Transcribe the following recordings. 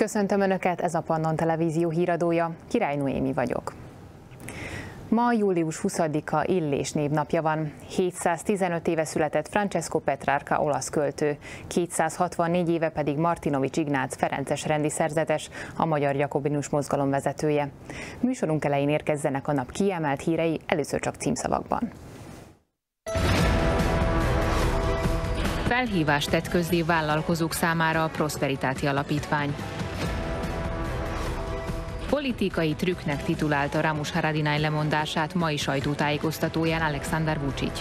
Köszöntöm Önöket, ez a Pannon Televízió híradója, Király Noémi vagyok. Ma július 20-a Illés névnapja van. 715 éve született Francesco Petrarca olasz költő, 264 éve pedig Martinovics Ignác ferences rendi szerzetes, a magyar jakobinus mozgalom vezetője. Műsorunk elején érkezzenek a nap kiemelt hírei, először csak címszavakban. Felhívást tett közzé vállalkozók számára a Prosperitáti Alapítvány. Politikai trükknek titulálta Ramush Haradinaj lemondását mai sajtótájékoztatóján Aleksandar Vučić.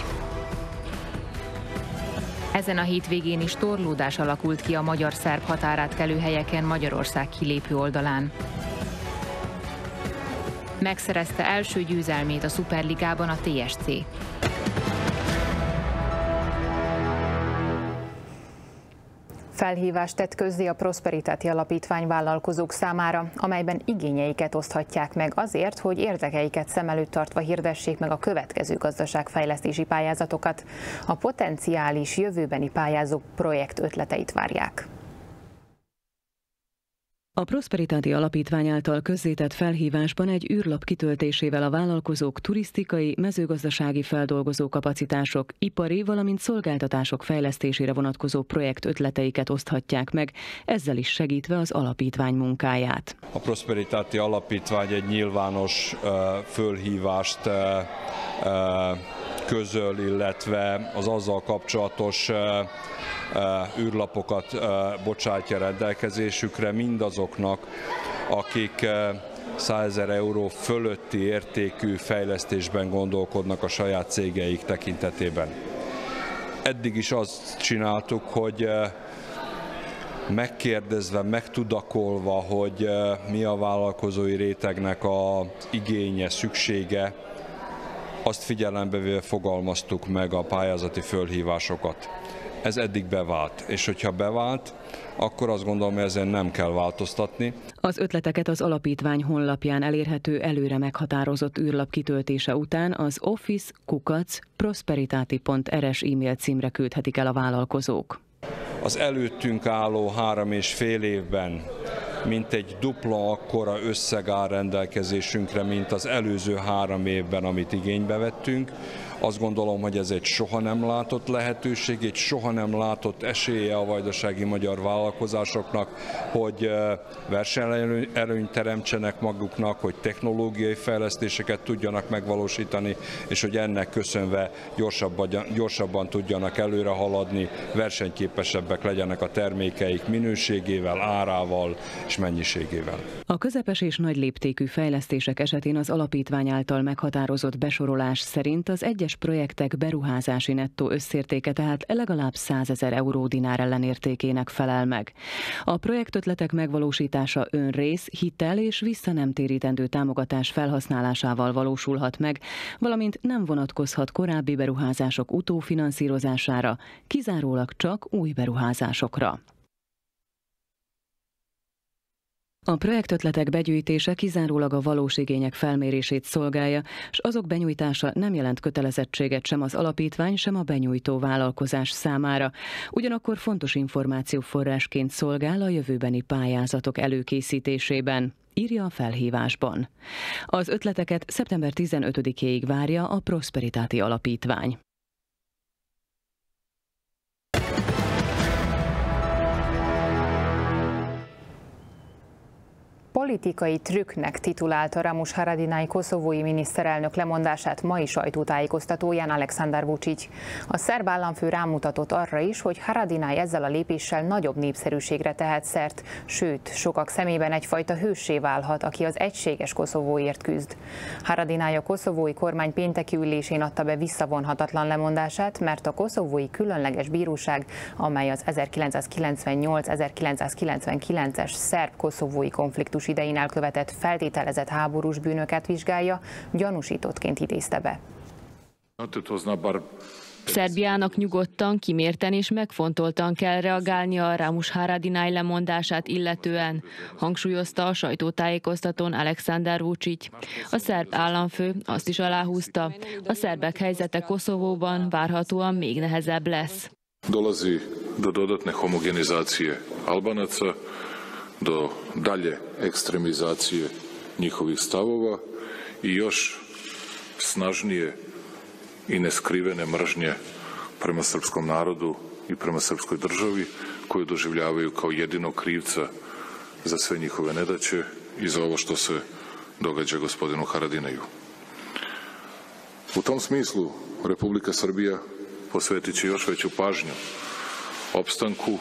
Ezen a hétvégén is torlódás alakult ki a magyar-szerb határátkelő helyeken Magyarország kilépő oldalán. Megszerezte első győzelmét a Szuperligában a TSC. Felhívást tett közzé a Prosperitáti Alapítvány vállalkozók számára, amelyben igényeiket oszthatják meg azért, hogy érdekeiket szem előtt tartva hirdessék meg a következő gazdaságfejlesztési pályázatokat. A potenciális jövőbeni pályázók projekt ötleteit várják. A Prosperitáti Alapítvány által közzétett felhívásban egy űrlap kitöltésével a vállalkozók turisztikai, mezőgazdasági feldolgozó kapacitások, ipari, valamint szolgáltatások fejlesztésére vonatkozó projekt ötleteiket oszthatják meg, ezzel is segítve az alapítvány munkáját. A Prosperitáti Alapítvány egy nyilvános fölhívást közöl, illetve az azzal kapcsolatos űrlapokat bocsátja rendelkezésükre mindazoknak, akik 100 000 euró fölötti értékű fejlesztésben gondolkodnak a saját cégeik tekintetében. Eddig is azt csináltuk, hogy megkérdezve, megtudakolva, hogy mi a vállalkozói rétegnek az igénye, szüksége, azt figyelembe véve fogalmaztuk meg a pályázati fölhívásokat. Ez eddig bevált, és hogyha bevált, akkor azt gondolom, hogy ezen nem kell változtatni. Az ötleteket az alapítvány honlapján elérhető előre meghatározott űrlap kitöltése után az office@prosperitati.rs e-mail címre küldhetik el a vállalkozók. Az előttünk álló 3,5 évben mintegy dupla akkora összeg áll rendelkezésünkre, mint az előző 3 évben, amit igénybe vettünk. Azt gondolom, hogy ez egy soha nem látott lehetőség, egy soha nem látott esélye a vajdasági magyar vállalkozásoknak, hogy versenyelőnyt teremtsenek maguknak, hogy technológiai fejlesztéseket tudjanak megvalósítani, és hogy ennek köszönve gyorsabban tudjanak előre haladni, versenyképesebbek legyenek a termékeik minőségével, árával és mennyiségével. A közepes és nagy léptékű fejlesztések esetén az alapítvány által meghatározott besorolás szerint az egyes projektek beruházási nettó összértéke tehát legalább 100 000 euró dinár ellenértékének felel meg. A projektötletek megvalósítása önrész, hitel és vissza nem térítendő támogatás felhasználásával valósulhat meg, valamint nem vonatkozhat korábbi beruházások utófinanszírozására, kizárólag csak új beruházásokra. A projektötletek begyűjtése kizárólag a valós igények felmérését szolgálja, és azok benyújtása nem jelent kötelezettséget sem az alapítvány, sem a benyújtó vállalkozás számára. Ugyanakkor fontos információforrásként szolgál a jövőbeni pályázatok előkészítésében, írja a felhívásban. Az ötleteket szeptember 15-éig várja a Prosperitáti Alapítvány. Politikai trükknek titulálta Ramush Haradinaj koszovói miniszterelnök lemondását mai sajtótájékoztatóján Aleksandar Vučić. A szerb államfő rámutatott arra is, hogy Haradinaj ezzel a lépéssel nagyobb népszerűségre tehet szert, sőt, sokak szemében egyfajta hőssé válhat, aki az egységes Koszovóért küzd. Haradinaj a koszovói kormány pénteki ülésén adta be visszavonhatatlan lemondását, mert a koszovói különleges bíróság, amely az 1998-1999-es szerb-koszovói konfliktus idején elkövetett feltételezett háborús bűnöket vizsgálja, gyanúsítottként idézte be. Szerbiának nyugodtan, kimérten és megfontoltan kell reagálnia a Ramush Haradinaj lemondását illetően, hangsúlyozta a sajtótájékoztatón Aleksandar Vučić. A szerb államfő azt is aláhúzta, a szerbek helyzete Koszovóban várhatóan még nehezebb lesz. Dolazi do dodatne homogenizácie Albanaca, do dalje ekstremizacije njihovih stavova i još snažnije i neskrivene mržnje prema srpskom narodu i prema srpskoj državi, koju doživljavaju kao jedinog krivca za sve njihove nedaće i za ovo što se događa gospodinu Haradinaju. U tom smislu Republika Srbija posvetit će još veću pažnju opstanku,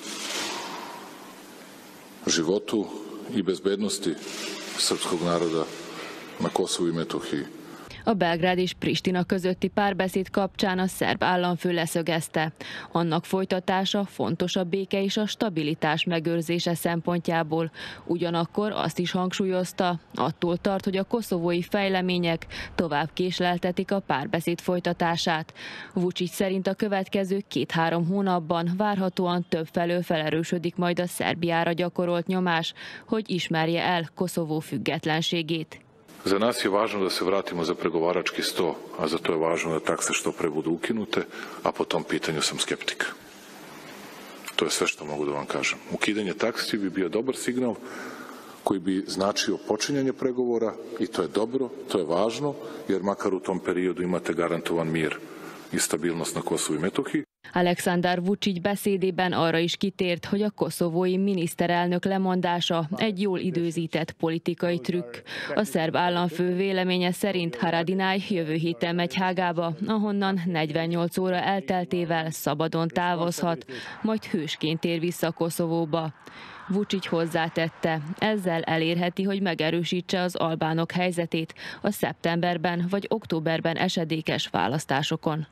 životu i bezbednosti srpskog naroda na Kosovu i Metohiji. A Belgrád és Pristina közötti párbeszéd kapcsán a szerb államfő leszögezte. Annak folytatása fontos a béke és a stabilitás megőrzése szempontjából. Ugyanakkor azt is hangsúlyozta, attól tart, hogy a koszovói fejlemények tovább késleltetik a párbeszéd folytatását. Vučić szerint a következő 2-3 hónapban várhatóan többfelől felerősödik majd a Szerbiára gyakorolt nyomás, hogy ismerje el Koszovó függetlenségét. Za nas je važno da se vratimo za pregovarački sto, a za to je važno da takse što pre budu ukinute, a po tom pitanju sam skeptik. To je sve što mogu da vam kažem. Ukidanje taksi bi bio dobar signal koji bi značio počinjanje pregovora i to je dobro, to je važno, jer makar u tom periodu imate garantovan mir i stabilnost na Kosovu i Metohiji. Aleksandar Vučić beszédében arra is kitért, hogy a koszovói miniszterelnök lemondása egy jól időzített politikai trükk. A szerb államfő véleménye szerint Haradinaj jövő héten megy Hágába, ahonnan 48 óra elteltével szabadon távozhat, majd hősként tér vissza Koszovóba. Vučić hozzátette, ezzel elérheti, hogy megerősítse az albánok helyzetét a szeptemberben vagy októberben esedékes választásokon.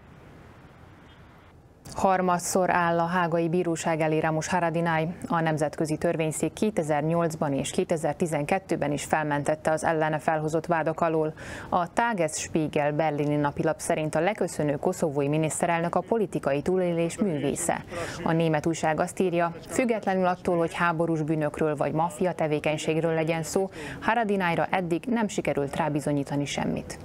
Harmadszor áll a hágai bíróság elé Ramush Haradinaj. A Nemzetközi Törvényszék 2008-ban és 2012-ben is felmentette az ellene felhozott vádak alól. A Tagesspiegel berlini napilap szerint a leköszönő koszovói miniszterelnök a politikai túlélés művésze. A német újság azt írja, függetlenül attól, hogy háborús bűnökről vagy maffia tevékenységről legyen szó, Haradinajra eddig nem sikerült rábizonyítani semmit.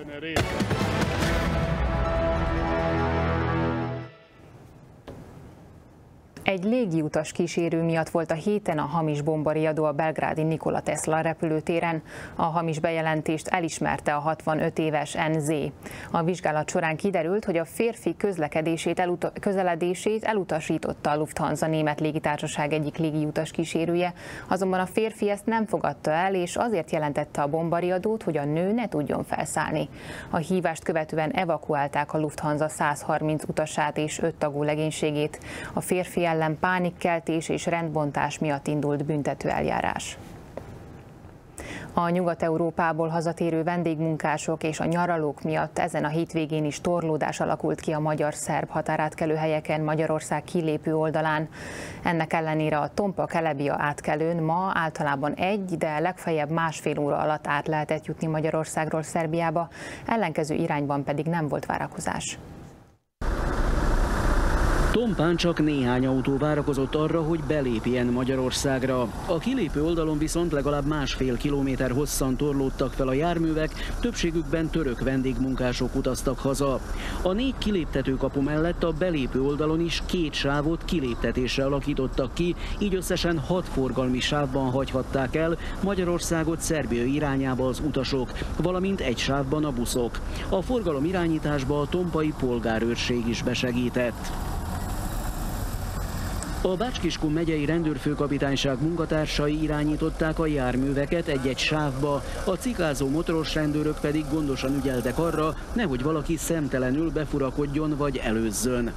Egy légiutas kísérő miatt volt a héten a hamis bombariadó a belgrádi Nikola Tesla repülőtéren. A hamis bejelentést elismerte a 65 éves NZ. A vizsgálat során kiderült, hogy a férfi közeledését elutasította a Lufthansa német légitársaság egyik légiutas kísérője, azonban a férfi ezt nem fogadta el, és azért jelentette a bombariadót, hogy a nő ne tudjon felszállni. A hívást követően evakuálták a Lufthansa 130 utasát és 5 tagú legénységét. A férfi ellen pánikkeltés és rendbontás miatt indult büntetőeljárás. A Nyugat-Európából hazatérő vendégmunkások és a nyaralók miatt ezen a hétvégén is torlódás alakult ki a magyar-szerb határátkelő helyeken Magyarország kilépő oldalán. Ennek ellenére a Tompa-Kelebia átkelőn ma általában 1, de legfeljebb 1,5 óra alatt át lehetett jutni Magyarországról Szerbiába, ellenkező irányban pedig nem volt várakozás. Tompán csak néhány autó várakozott arra, hogy belépjen Magyarországra. A kilépő oldalon viszont legalább 1,5 kilométer hosszan torlódtak fel a járművek, többségükben török vendégmunkások utaztak haza. A 4 kiléptetőkapu mellett a belépő oldalon is 2 sávot kiléptetésre alakítottak ki, így összesen 6 forgalmi sávban hagyhatták el Magyarországot Szerbia irányába az utasok, valamint egy sávban a buszok. A forgalom irányításba a tompai polgárőrség is besegített. A Bács-Kiskun megyei rendőrfőkapitányság munkatársai irányították a járműveket egy-egy sávba, a cikázó motoros rendőrök pedig gondosan ügyeltek arra, nehogy valaki szemtelenül befurakodjon vagy előzzön.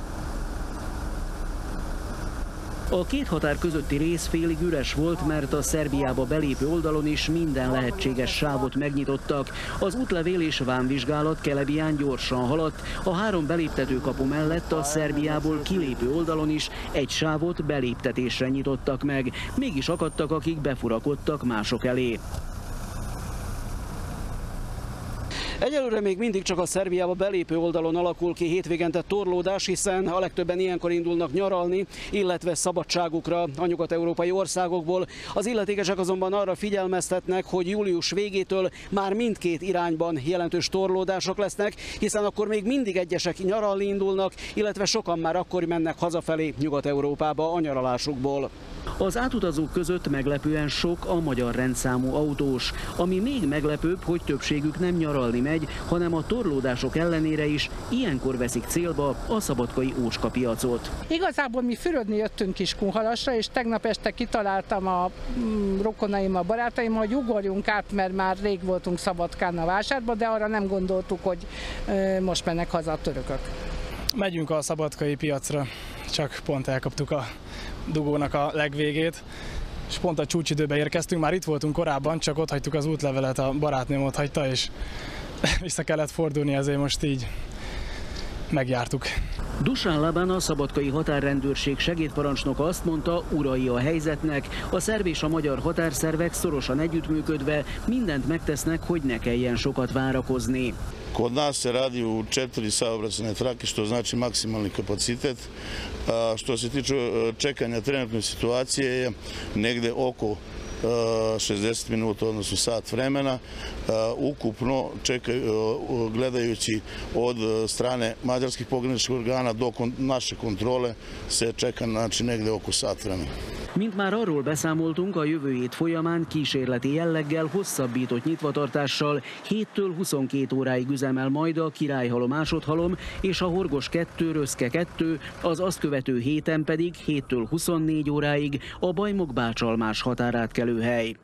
A 2 határ közötti rész félig üres volt, mert a Szerbiába belépő oldalon is minden lehetséges sávot megnyitottak. Az útlevél és vámvizsgálat Kelebián gyorsan haladt, a 3 beléptetőkapu mellett a Szerbiából kilépő oldalon is egy sávot beléptetésre nyitottak meg. Mégis akadtak, akik befurakodtak mások elé. Egyelőre még mindig csak a Szerbiába belépő oldalon alakul ki hétvégente torlódás, hiszen a legtöbben ilyenkor indulnak nyaralni, illetve szabadságukra a nyugat-európai országokból. Az illetékesek azonban arra figyelmeztetnek, hogy július végétől már mindkét irányban jelentős torlódások lesznek, hiszen akkor még mindig egyesek nyaralni indulnak, illetve sokan már akkor mennek hazafelé Nyugat-Európába a nyaralásukból. Az átutazók között meglepően sok a magyar rendszámú autós. Ami még meglepőbb, hogy többségük nem nyaralni megy, hanem a torlódások ellenére is ilyenkor veszik célba a szabadkai ócskapiacot. Igazából mi fürödni jöttünk Kiskunhalasra, és tegnap este kitaláltam a rokonaim, a barátaim, hogy ugorjunk át, mert már rég voltunk Szabadkán a vásárban, de arra nem gondoltuk, hogy most mennek haza a törökök. Megyünk a szabadkai piacra, csak pont elkaptuk a dugónak a legvégét, és pont a csúcsidőbe érkeztünk, már itt voltunk korábban, csak ott hagytuk az útlevelet, a barátnőm ott hagyta, és vissza kellett fordulni, ezért most így megjártuk. Dusan Laban, a szabadkai határrendőrség segédparancsnoka azt mondta, urai a helyzetnek, a szerb és a magyar határszervek szorosan együttműködve mindent megtesznek, hogy ne kelljen sokat várakozni. Kod nas se radi u 4 saobraćajne trake, što znači maksimalni kapacitet. Što se tiče čekanja trenutne situacije je negde oko 60 minuta, odnosno sat vremena, ukupno gledajući od strane mađarskih pograničnih organa do naše kontrole se čeka negde oko sat vremena. Mint már arról beszámoltunk, a jövő hét folyamán kísérleti jelleggel hosszabbított nyitvatartással 7-től 22 óráig üzemel majd a Királyhalom másodhalom és a Horgos 2 Röszke 2, az azt követő héten pedig 7-től 24 óráig a Bajmok-Bácsalmás határátkelőhely.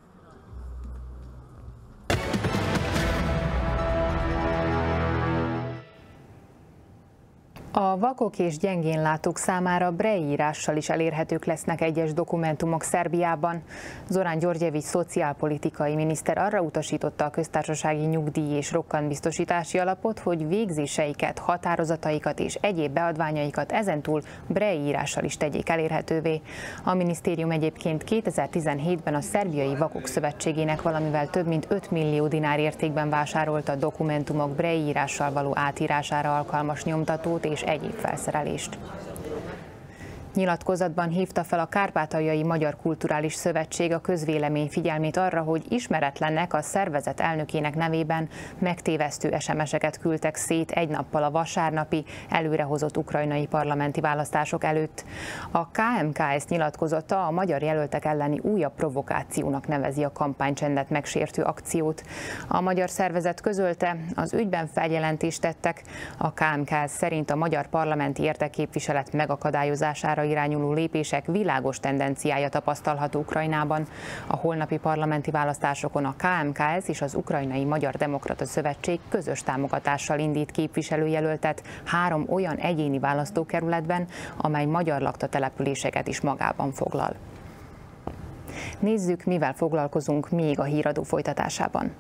A vakok és gyengénlátók számára Braille írással is elérhetők lesznek egyes dokumentumok Szerbiában. Zorán Györgyevics szociálpolitikai miniszter arra utasította a köztársasági nyugdíj és rokkantbiztosítási alapot, hogy végzéseiket, határozataikat és egyéb beadványaikat ezentúl Braille írással is tegyék elérhetővé. A minisztérium egyébként 2017-ben a Szerbiai Vakok Szövetségének valamivel több mint 5 millió dinár értékben vásárolta a dokumentumok Braille írással való átírására alkalmas nyomtatót és egyéb felszerelést. Nyilatkozatban hívta fel a Kárpátaljai Magyar Kulturális Szövetség a közvélemény figyelmét arra, hogy ismeretlennek a szervezet elnökének nevében megtévesztő SMS-eket küldtek szét egy nappal a vasárnapi előrehozott ukrajnai parlamenti választások előtt. A KMKS nyilatkozata a magyar jelöltek elleni újabb provokációnak nevezi a kampánycsendet megsértő akciót. A magyar szervezet közölte, az ügyben feljelentést tettek. A KMKS szerint a magyar parlamenti érdekképviselet megakadályozására irányuló lépések világos tendenciája tapasztalható Ukrajnában. A holnapi parlamenti választásokon a KMKS és az Ukrajnai Magyar Demokrata Szövetség közös támogatással indít képviselőjelöltet 3 olyan egyéni választókerületben, amely magyar laktatelepüléseket is magában foglal. Nézzük, mivel foglalkozunk még a híradó folytatásában.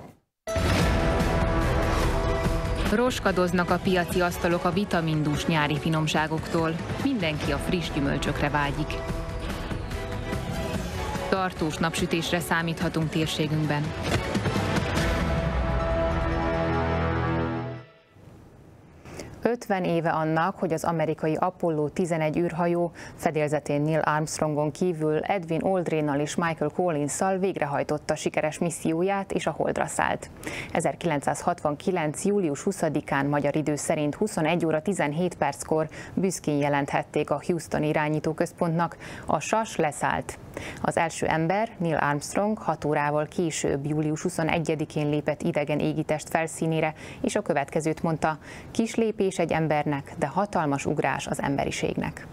Roskadoznak a piaci asztalok a vitamindús nyári finomságoktól. Mindenki a friss gyümölcsökre vágyik. Tartós napsütésre számíthatunk térségünkben. ...50 éve annak, hogy az amerikai Apollo 11 űrhajó fedélzetén Neil Armstrongon kívül Edwin Aldrinnal és Michael Collinsszal végrehajtotta sikeres misszióját és a Holdra szállt. 1969. július 20-án magyar idő szerint 21 óra 17 perckor büszkén jelenthették a Houstoni irányítóközpontnak, a SAS leszállt. Az első ember, Neil Armstrong 6 órával később, július 21-én lépett idegen égitest felszínére, és a következőt mondta: kis lépés egy embernek, de hatalmas ugrás az emberiségnek.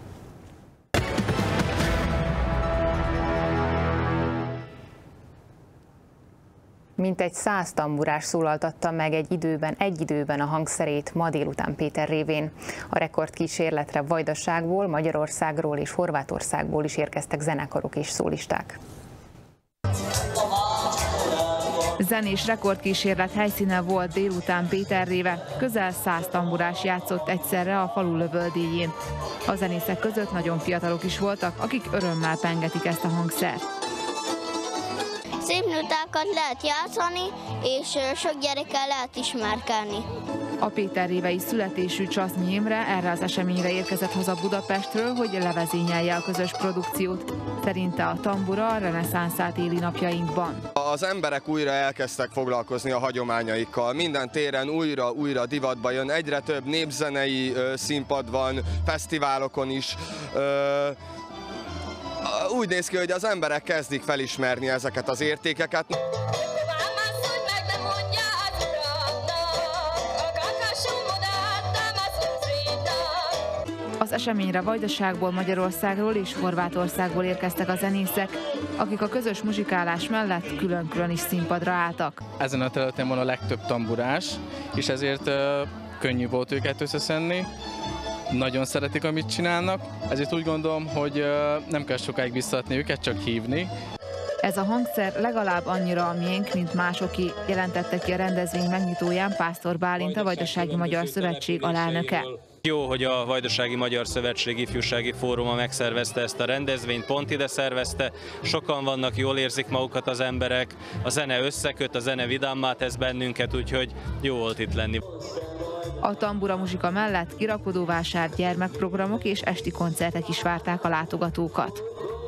Mintegy 100 tamburás szólaltatta meg egy időben a hangszerét ma délután Péter révén. A rekordkísérletre Vajdaságból, Magyarországról és Horvátországból is érkeztek zenekarok és szólisták. Zenés rekordkísérlet helyszíne volt délután Péterréve. Közel 100 tamburás játszott egyszerre a falu lövöldéjén. A zenészek között nagyon fiatalok is voltak, akik örömmel pengetik ezt a hangszert. szép nótákat lehet játszani, és sok gyerekkel lehet ismerkedni. A péterrévei születésű Csasznyi Imre erre az eseményre érkezett haza Budapestről, hogy levezényelje a közös produkciót. Szerinte a tambura a reneszánszát éli napjainkban. Az emberek újra elkezdtek foglalkozni a hagyományaikkal. Minden téren újra divatba jön, egyre több népzenei színpad van, fesztiválokon is. Úgy néz ki, hogy az emberek kezdik felismerni ezeket az értékeket. Az eseményre Vajdaságból, Magyarországról és Horvátországból érkeztek a zenészek, akik a közös muzsikálás mellett külön-külön is színpadra álltak. Ezen a területen van a legtöbb tamburás, és ezért könnyű volt őket összeszedni. Nagyon szeretik, amit csinálnak, ezért úgy gondolom, hogy nem kell sokáig visszaadni őket, csak hívni. Ez a hangszer legalább annyira a miénk, mint másoké, jelentette ki a rendezvény megnyitóján Pásztor Bálint, a Vajdasági Magyar Szövetség alelnöke. Jó, hogy a Vajdasági Magyar Szövetség Ifjúsági Fóruma megszervezte ezt a rendezvényt, pont ide szervezte. Sokan vannak, jól érzik magukat az emberek, a zene összeköt, a zene vidámmá tesz bennünket, úgyhogy jó volt itt lenni. A tambura muzsika mellett kirakodóvásár, gyermekprogramok és esti koncertek is várták a látogatókat.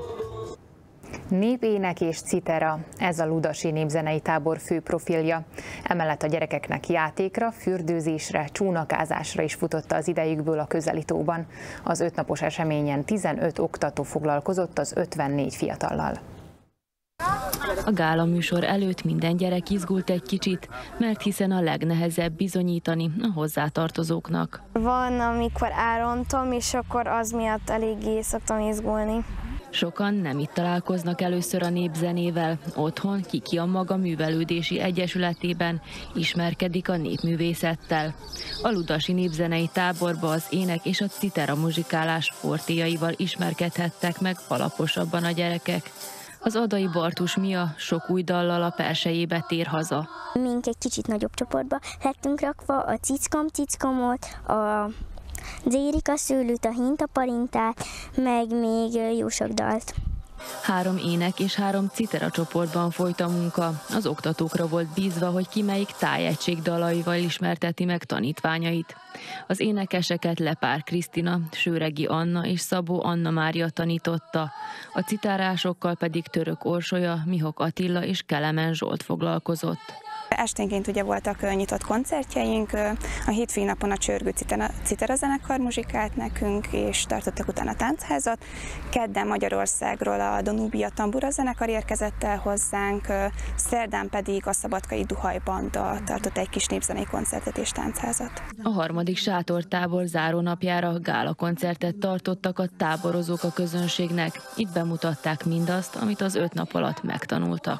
Népének és citera, ez a ludasi népzenei tábor fő profilja. Emellett a gyerekeknek játékra, fürdőzésre, csónakázásra is futotta az idejükből a közeli tóban. Az 5 napos eseményen 15 oktató foglalkozott az 54 fiatallal. A gála műsor előtt minden gyerek izgult egy kicsit, mert hiszen a legnehezebb bizonyítani a hozzátartozóknak. Van, amikor elrontom, és akkor az miatt eléggé szoktam izgulni. Sokan nem itt találkoznak először a népzenével, otthon Kiki a maga művelődési egyesületében ismerkedik a népművészettel. A ludasi népzenei táborba az ének és a citera muzsikálás fortéjaival ismerkedhettek meg alaposabban a gyerekek. Az Adai Bartus Mia sok új dallal a persejébe tér haza. Mink egy kicsit nagyobb csoportba lettünk rakva, a cickomot, a Dzérika szőlőt, a hintaparintát, meg még jó sok dalt. 3 ének és 3 citera csoportban folyt a munka. Az oktatókra volt bízva, hogy ki melyik tájegység dalaival ismerteti meg tanítványait. Az énekeseket Lepár Krisztina, Sőregi Anna és Szabó Anna Mária tanította. A citárásokkal pedig Török Orsolya, Mihok Attila és Kelemen Zsolt foglalkozott. Esténként ugye voltak nyitott koncertjeink, a hétfői napon a Csörgő Citera zenekar muzsikált nekünk, és tartottak utána táncházat. Kedden Magyarországról a Danubia tambura zenekar érkezett el hozzánk, szerdán pedig a Szabadkai Duhaj Banda tartott egy kis népzenei koncertet és táncházat. A 3. sátortábor zárónapjára gálakoncertet tartottak a táborozók a közönségnek. Itt bemutatták mindazt, amit az 5 nap alatt megtanultak.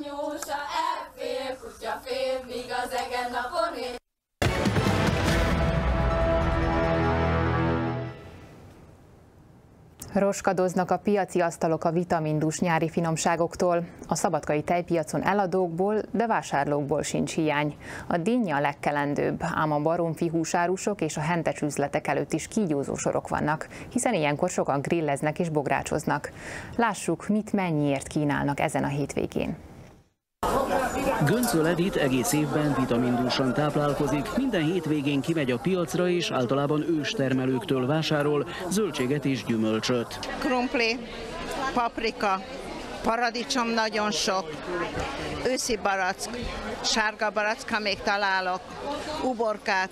Roskadoznak a piaci asztalok a vitamindús nyári finomságoktól. A szabadkai tejpiacon eladókból, de vásárlókból sincs hiány. A dinnye a legkelendőbb, ám a baromfi húsárusok és a hentes üzletek előtt is kígyózó sorok vannak, hiszen ilyenkor sokan grilleznek és bográcsoznak. Lássuk, mit mennyiért kínálnak ezen a hétvégén. Göncöl Edith egész évben vitamindúsan táplálkozik, minden hétvégén kimegy a piacra és általában őstermelőktől vásárol zöldséget és gyümölcsöt. Krumpli, paprika, paradicsom nagyon sok, őszi barack, sárga barack, még találok, uborkát,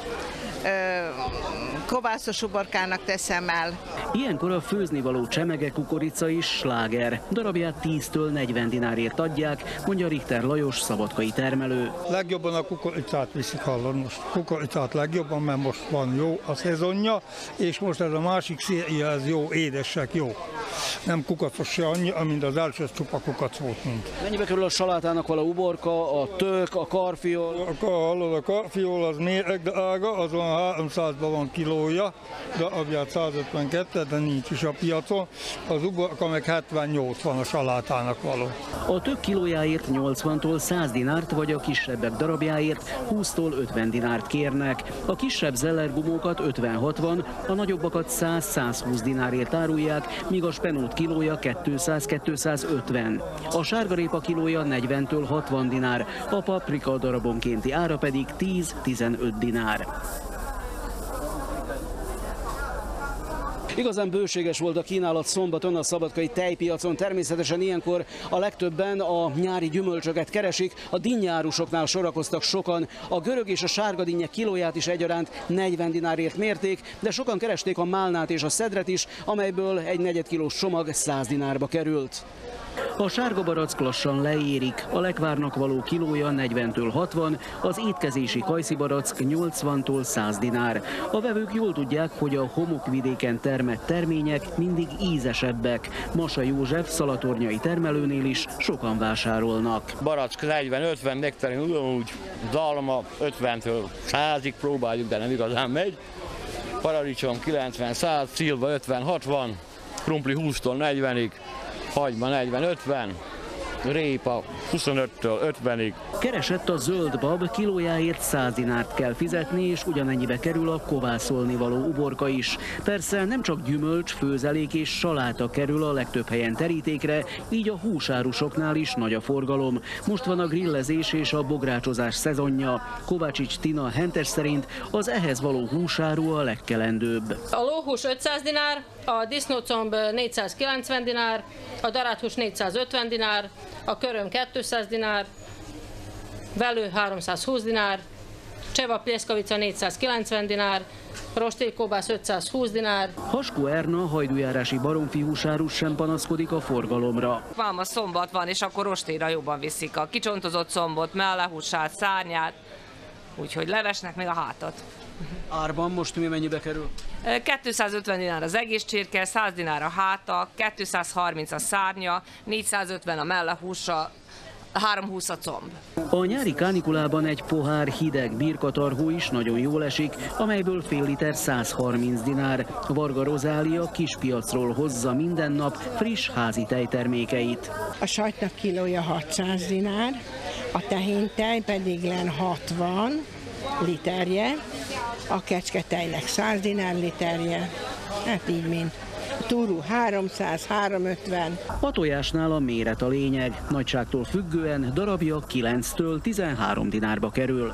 kovászos uborkának teszem el. Ilyenkor a főznivaló csemege kukorica is sláger. Darabját 10-től 40 dinárért adják, mondja Richter Lajos, szabadkai termelő. Legjobban a kukoricát viszik, hallod most. Kukoricát legjobban, mert most van jó a szezonja, és most ez a másik széria, ez jó, édesek, jó. Nem kukacos se annyi, mint az első, ez csupa kukac volt mint. Mennyibe kerül a salátának vala uborka, a tök, a karfiol? A karfiol az méreg, de ága, az van 300-ban van kiló. kilója, de abját 152, de nincs is a piacon, az uborka meg 78 van a salátának való. A több kilójáért 80-tól 100 dinárt, vagy a kisebbek darabjáért 20-tól 50 dinárt kérnek. A kisebb zellerbumókat 50-60, a nagyobbakat 100-120 dinárért árulják, míg a spenót kilója 200-250. A sárgarépa kilója 40-től 60 dinár, a paprika darabonkénti ára pedig 10-15 dinár. Igazán bőséges volt a kínálat szombaton a szabadkai tejpiacon. Természetesen ilyenkor a legtöbben a nyári gyümölcsöket keresik. A dinnyárusoknál sorakoztak sokan. A görög és a sárga dinnye kilóját is egyaránt 40 dinárért mérték, de sokan keresték a málnát és a szedret is, amelyből egy negyedkilós csomag 100 dinárba került. A sárga barack lassan leérik, a lekvárnak való kilója 40-től 60, az étkezési kajszibarack 80-tól 100 dinár. A vevők jól tudják, hogy a homokvidéken termett termények mindig ízesebbek. Masa József szalatornyai termelőnél is sokan vásárolnak. Barack 40-50, nektarin ugyanúgy, dalma 50-től 100-ig próbáljuk, de nem igazán megy. Paradicsom 90-100, szilva 50-60, krumpli 20-tól 40-ig. Hagyma 40-50, répa 25-től 50-ig. Keresett a zöld bab, kilójáért 100 dinárt kell fizetni, és ugyanennyibe kerül a kovászolni való uborka is. Persze nem csak gyümölcs, főzelék és saláta kerül a legtöbb helyen terítékre, így a húsárusoknál is nagy a forgalom. Most van a grillezés és a bográcsozás szezonja. Kovácsics Tina Hentes szerint az ehhez való húsáru a legkelendőbb. A lóhús 500 dinár, a disznócomb 490 dinár, a daráthús 450 dinár, a köröm 200 dinár, velő 320 dinár, cseva pljeskavica 490 dinár, rostélykóbász 520 dinár. Haskó Erna, hajdújárási baromfi húsárus sem panaszkodik a forgalomra. Van, a szombat van, és akkor rostélyra jobban viszik a kicsontozott szombot, mellehúsát, szárnyát, úgyhogy levesnek még a hátat. Árban most mi mennyibe kerül? 250 dinár az egész csirke, 100 dinár a háta, 230 a szárnya, 450 a mellehúsa, 320 a comb. A nyári kánikulában egy pohár hideg birkatarhó is nagyon jól esik, amelyből fél liter 130 dinár. Varga Rozália kispiacról hozza minden nap friss házi tejtermékeit. A sajtnak kilója 600 dinár, a tehéntej pedig len 60 literje, a kecsketejnek 100 dinár literje, hát így mint. Túrú 300-350. A tojásnál a méret a lényeg. Nagyságtól függően darabja 9-től 13 dinárba kerül.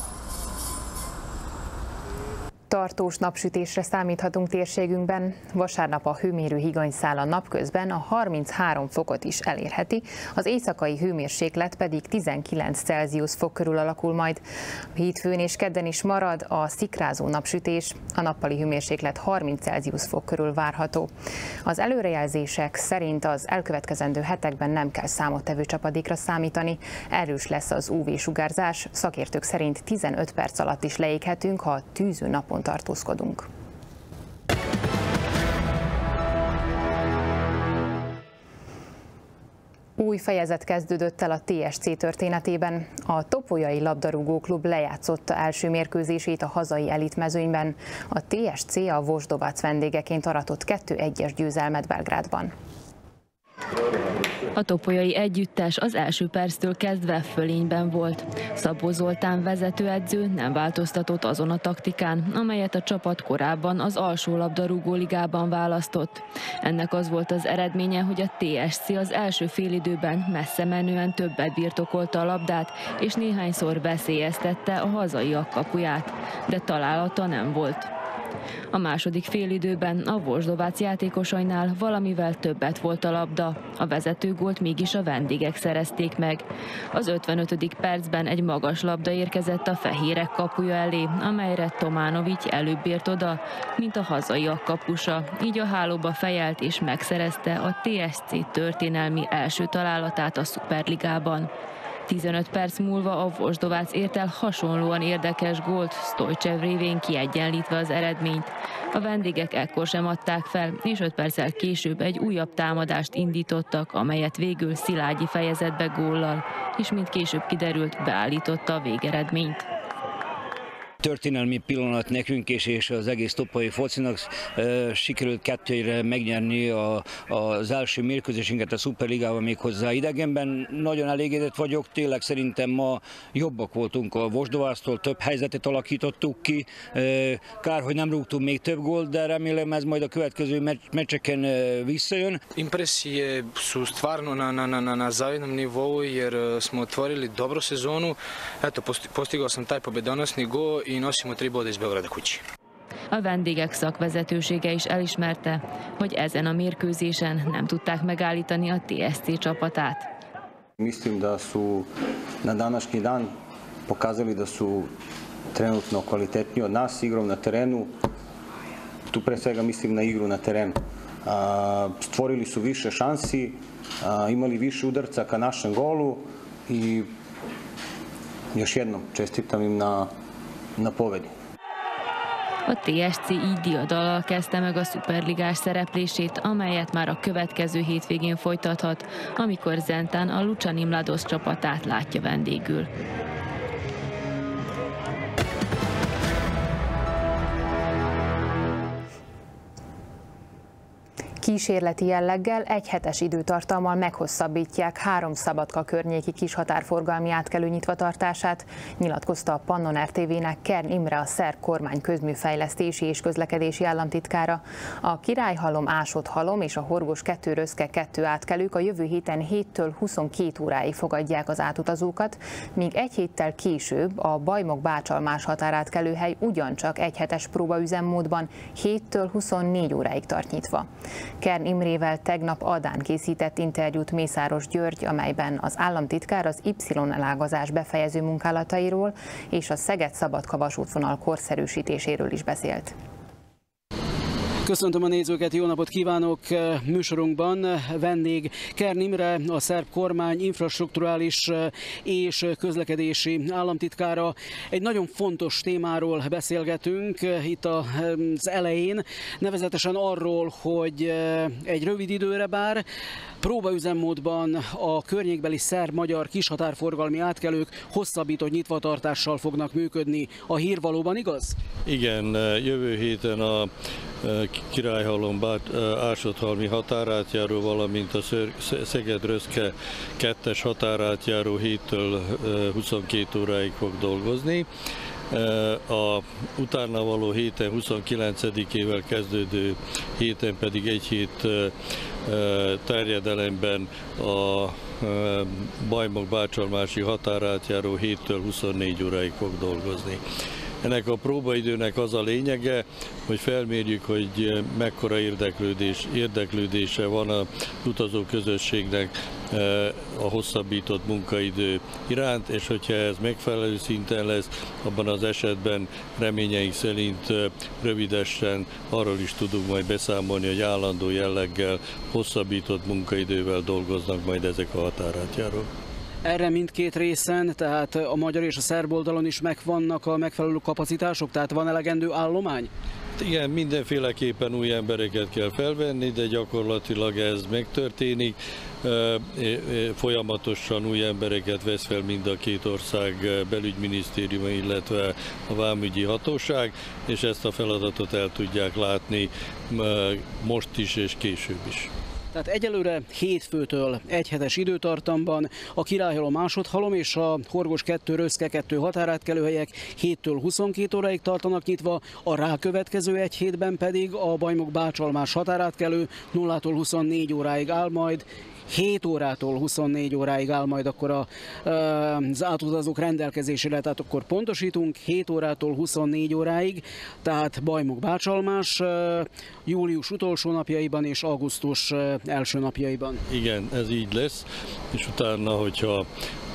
Tartós napsütésre számíthatunk térségünkben. Vasárnap a hőmérő higanyszála napközben a 33 fokot is elérheti, az éjszakai hőmérséklet pedig 19 Celsius fok körül alakul majd. Hétfőn és kedden is marad a szikrázó napsütés, a nappali hőmérséklet 30 Celsius fok körül várható. Az előrejelzések szerint az elkövetkezendő hetekben nem kell számottevő csapadékra számítani, erős lesz az UV-sugárzás, szakértők szerint 15 perc alatt is leéghetünk, ha tűző napon tartózkodunk. Új fejezet kezdődött el a TSC történetében. A Topolyai labdarúgóklub lejátszotta első mérkőzését a hazai elitmezőnyben. A TSC a Vosdovác vendégeként aratott 2-1-es győzelmet Belgrádban. A topolyai együttes az első perctől kezdve fölényben volt. Szabó Zoltán vezetőedző nem változtatott azon a taktikán, amelyet a csapat korábban az alsó labdarúgó ligában választott. Ennek az volt az eredménye, hogy a TSC az első félidőben messze menően többet birtokolta a labdát, és néhányszor veszélyeztette a hazaiak kapuját, de találata nem volt. A második félidőben a Vosdovác játékosainál valamivel többet volt a labda, a vezetőgólt mégis a vendégek szerezték meg. Az 55. percben egy magas labda érkezett a fehérek kapuja elé, amelyre Tománovics előbb ért oda, mint a hazaiak kapusa, így a hálóba fejelt és megszerezte a TSC történelmi első találatát a Szuperligában. 15 perc múlva a Vosdovác ért el hasonlóan érdekes gólt, Stojcev révén kiegyenlítve az eredményt. A vendégek ekkor sem adták fel, és 5 perccel később egy újabb támadást indítottak, amelyet végül Szilágyi fejezett be góllal, és mint később kiderült, beállította a végeredményt. történelmi pillanat nekünk és az egész topoly focinak. Sikerült 2-re megnyerni az első mérkőzésünket a Szuperligában méghozzá idegenben. Nagyon elégedett vagyok, tényleg szerintem ma jobbak voltunk a Vosdováztól, több helyzetet alakítottuk ki. Kár, hogy nem rúgtunk még több gólt, de remélem ez majd a következő meccseken visszajön. Impresije su stvarno na zavidnom nivou jer smo otvorili dobro sezonu. Eto, postigao sam taj pobedonosni gol i nosimo 3 boda iz Beograda kući. A vendégek szakvezetősége is elismerte, hogy ezen a mérkőzésen nem tudták megállítani a TSC csapatát. Mislim da su na današnji dan pokazali da su trenutno kvalitetniji od nas igrom na terenu. Tu pre svega mislim na igru na terenu. Stvorili su više šansi, imali više udarca ka našem golu i još jednom čestitam im na pobedi. A TSC így diadallal kezdte meg a szuperligás szereplését, amelyet már a következő hétvégén folytathat, amikor Zentán a Lučani Mladost csapatát látja vendégül. Kísérleti jelleggel egyhetes időtartammal meghosszabbítják 3 Szabadka környéki kishatárforgalmi átkelő nyitvatartását, nyilatkozta a Pannon RTV-nek Kern Imre, a szerb kormány közműfejlesztési és közlekedési államtitkára. A Királyhalom, Ásott-halom és a Horgos 2-Röszke 2 átkelők a jövő héten 7-től 22 óráig fogadják az átutazókat, míg egy héttel később a Bajmok-Bácsalmás határátkelőhely ugyancsak egyhetes próbaüzemmódban 7-től 24 óráig tart nyitva. Kern Imrével tegnap Adán készített interjút Mészáros György, amelyben az államtitkár az Y-elágazás befejező munkálatairól és a Szeged-Szabadka vasútvonal korszerűsítéséről is beszélt. Köszöntöm a nézőket, jó napot kívánok! Műsorunkban vendég Kern Imre, a szerb kormány infrastrukturális és közlekedési államtitkára. Egy nagyon fontos témáról beszélgetünk itt az elején, nevezetesen arról, hogy egy rövid időre bár próbaüzemmódban a környékbeli szerb-magyar kishatárforgalmi átkelők hosszabbított nyitvatartással fognak működni. A hír valóban igaz? Igen, jövő héten a Királyhalom Ásott-halmi határátjáró, valamint a Szeged-Röszke 2-es határátjáró 7-től 22 óráig fog dolgozni. A utána való héten 29-ével kezdődő héten pedig egy hét terjedelemben a Bajmok-Bácsalmási határátjáró 7-től 24 óráig fog dolgozni. Ennek a próbaidőnek az a lényege, hogy felmérjük, hogy mekkora érdeklődése van az utazóközösségnek a hosszabbított munkaidő iránt, és hogyha ez megfelelő szinten lesz, abban az esetben reményeink szerint rövidesen arról is tudunk majd beszámolni, hogy állandó jelleggel, hosszabbított munkaidővel dolgoznak majd ezek a határátjárók. Erre mindkét részen, tehát a magyar és a szerb oldalon is megvannak a megfelelő kapacitások, tehát van elegendő állomány? Igen, mindenféleképpen új embereket kell felvenni, de gyakorlatilag ez megtörténik. Folyamatosan új embereket vesz fel mind a két ország belügyminisztériuma, illetve a vámügyi hatóság, és ezt a feladatot el tudják látni most is és később is. Tehát egyelőre hétfőtől egyhetes időtartamban a Királyhalom, Ásott-halom és a Horgos 2-Röszke 2 határátkelőhelyek 7-től 22 óráig tartanak nyitva, a rákövetkező egy hétben pedig a Bajmok-Bácsalmás határátkelő 0-tól 24 óráig áll majd, 7 órától 24 óráig áll majd akkor az átutazók rendelkezésére, tehát akkor pontosítunk, 7 órától 24 óráig, tehát Bajmok-Bácsalmás július utolsó napjaiban és augusztus első napjaiban. Igen, ez így lesz, és utána, hogyha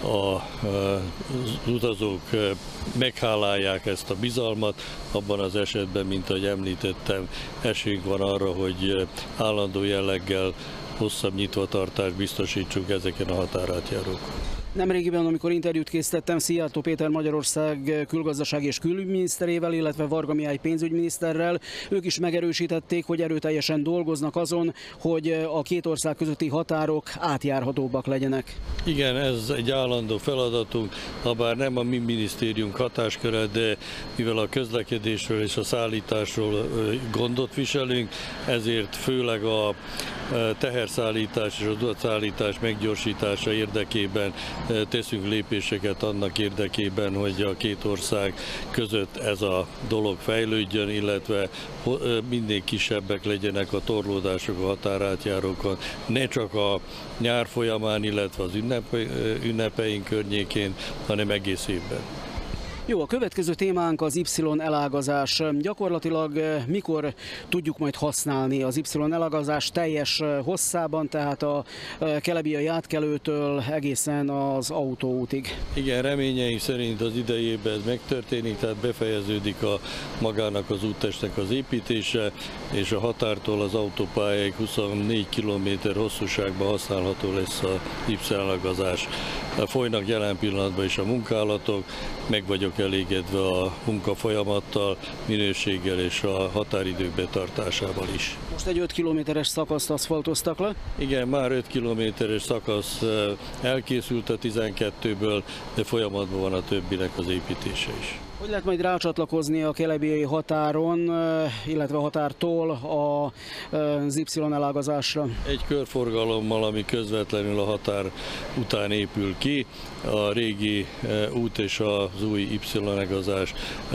az utazók meghálálják ezt a bizalmat, abban az esetben, mint ahogy említettem, esélyünk van arra, hogy állandó jelleggel hosszabb nyitvatartást biztosítsuk ezeken a határátjárókon. Nemrégiben, amikor interjút készítettem Szijjártó Péter Magyarország külgazdasági és külügyminiszterével, illetve Varga Mihály pénzügyminiszterrel, ők is megerősítették, hogy erőteljesen dolgoznak azon, hogy a két ország közötti határok átjárhatóbbak legyenek. Igen, ez egy állandó feladatunk, habár nem a mi minisztérium hatásköre, de mivel a közlekedésről és a szállításról gondot viselünk, ezért főleg a teherszállítás és az utasszállítás meggyorsítása érdekében teszünk lépéseket annak érdekében, hogy a két ország között ez a dolog fejlődjön, illetve minél kisebbek legyenek a torlódások a határátjárókon, ne csak a nyár folyamán, illetve az ünnepeink környékén, hanem egész évben. Jó, a következő témánk az Y elágazás. Gyakorlatilag mikor tudjuk majd használni az Y elágazás teljes hosszában, tehát a Kelebiai átkelőtől egészen az autóútig? Igen, reményeink szerint az idejében ez megtörténik, tehát befejeződik magának az úttestnek az építése, és a határtól az autópályáig 24 km hosszúságban használható lesz a Y elágazás. Folynak jelen pillanatban is a munkálatok, meg vagyok elégedve a munkafolyamattal, minőséggel és a határidők betartásával is. Most egy 5 kilométeres szakaszt aszfaltoztak le? Igen, már 5 kilométeres szakasz elkészült a 12-ből, de folyamatban van a többinek az építése is. Hogy lehet majd rácsatlakozni a kelebiai határon, illetve a határtól az Y elágazásra? Egy körforgalommal, ami közvetlenül a határ után épül ki, a régi út és az új Y elágazás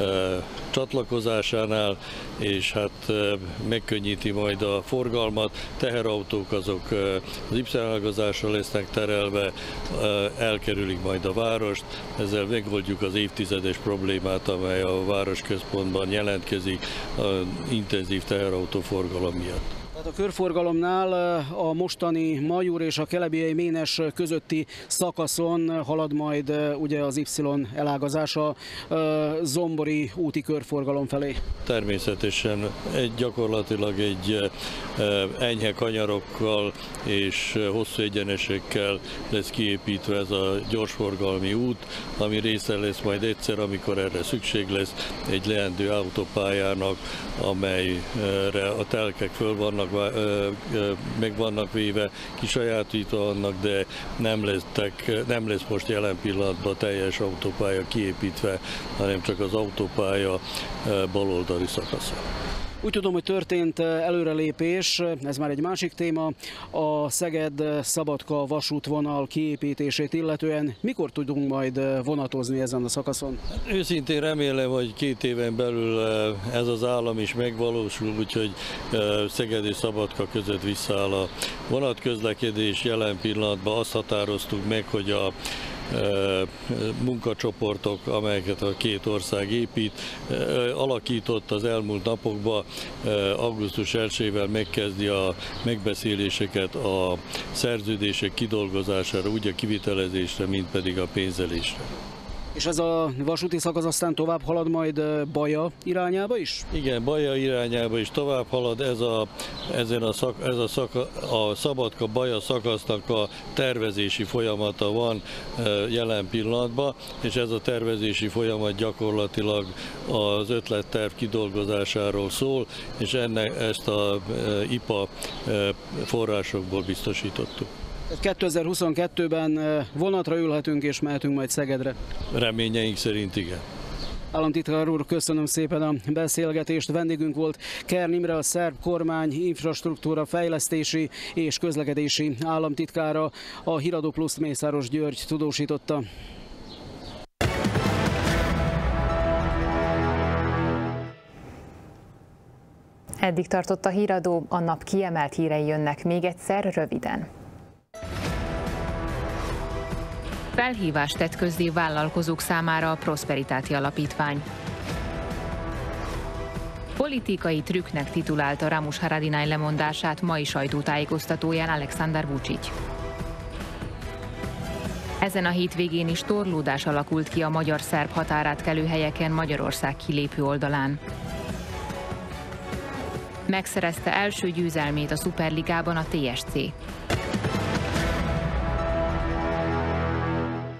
csatlakozásánál, és hát megkönnyíti majd a forgalmat. Teherautók azok az Y elágazásra lesznek terelve, elkerülik majd a várost, ezzel megoldjuk az évtizedes problémát, amely a városközpontban jelentkezik az intenzív teherautóforgalom miatt. Tehát a körforgalomnál a mostani Majur és a Kelebiai Ménes közötti szakaszon halad majd ugye az Y elágazás a zombori úti körforgalom felé. Természetesen gyakorlatilag egy enyhe kanyarokkal és hosszú egyenesekkel lesz kiépítve ez a gyorsforgalmi út, ami része lesz majd egyszer, amikor erre szükség lesz, egy leendő autópályának, amelyre a telkek meg vannak véve, kisajátítva vannak, de nem lesz most jelen pillanatban teljes autópálya kiépítve, hanem csak az autópálya baloldali szakasza. Úgy tudom, hogy történt előrelépés, ez már egy másik téma, a Szeged-Szabadka vasútvonal kiépítését illetően. Mikor tudunk majd vonatozni ezen a szakaszon? Őszintén remélem, hogy 2 éven belül ez az állam is megvalósul, úgyhogy Szeged és Szabadka között visszaáll a vonatközlekedés. Jelen pillanatban azt határoztuk meg, hogy a munkacsoportok, amelyeket a két ország épít, alakított az elmúlt napokban, augusztus 1-ével megkezdi a megbeszéléseket a szerződések kidolgozására, úgy a kivitelezésre, mint pedig a pénzelésre. És ez a vasúti szakasz aztán tovább halad majd Baja irányába is? Igen, Baja irányába is tovább halad. A Szabadka-Baja szakasznak a tervezési folyamata van jelen pillanatban, és ez a tervezési folyamat gyakorlatilag az ötletterv kidolgozásáról szól, és ezt a IPA forrásokból biztosítottuk. 2022-ben vonatra ülhetünk és mehetünk majd Szegedre. Reményeink szerint igen. Államtitkár úr, köszönöm szépen a beszélgetést. Vendégünk volt Kern Imre, a szerb kormány infrastruktúra fejlesztési és közlekedési államtitkára. A Híradó Pluszt Mészáros György tudósította. Eddig tartott a Híradó, a nap kiemelt hírei jönnek még egyszer röviden. Felhívást tett közzé vállalkozók számára a Prosperitáti Alapítvány. Politikai trükknek titulálta Ramush Haradinaj lemondását mai sajtótájékoztatóján Alexander Vučić. Ezen a hétvégén is torlódás alakult ki a magyar-szerb határátkelő helyeken Magyarország kilépő oldalán. Megszerezte első győzelmét a Szuperligában a TSC.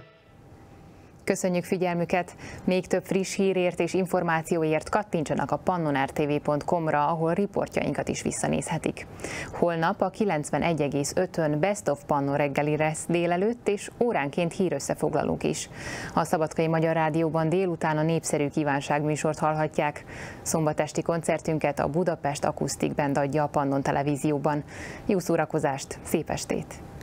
Köszönjük figyelmüket! Még több friss hírért és információért kattintsanak a pannonrtv.com-ra, ahol riportjainkat is visszanézhetik. Holnap a 91,5-ön Best of Pannon reggeli lesz délelőtt, és óránként hírösszefoglalók is. A Szabadkai Magyar Rádióban délután a népszerű kívánságműsort hallhatják. Szombatesti koncertünket a Budapest Akusztik Band adja a Pannon Televízióban. Jó szórakozást, szép estét!